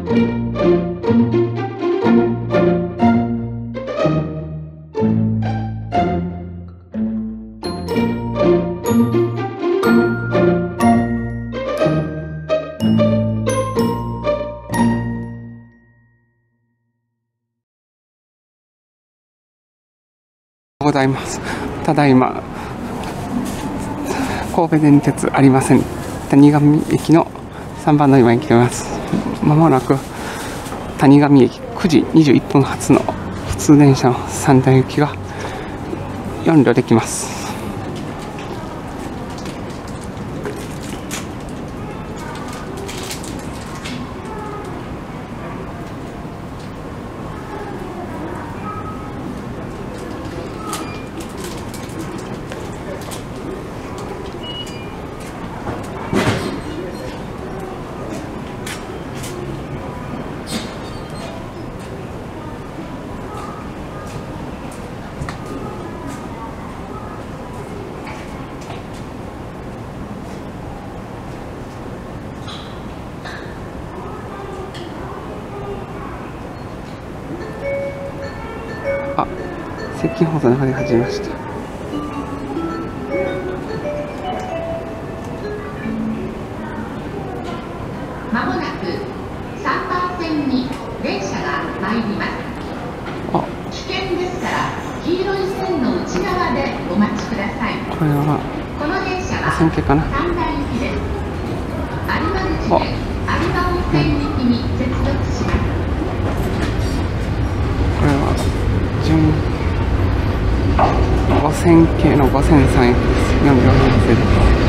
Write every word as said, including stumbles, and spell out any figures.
ございます。ただいま神戸電鉄ありません谷上駅のさんばん乗り場に来ています。まもなく谷上駅くじにじゅういっぷん発の普通電車の三田行きがよん両できます。あ、接近放送の中で始めました。 まもなくさんばん線に電車が参ります。 あ、 危険ですから黄色い線の内側でお待ちください。 これはこの電車は線形かな。 三田行きです。有馬口で有馬温泉行きに接続します。 これは準ごせん系のごせんさん駅です。よん両編成で。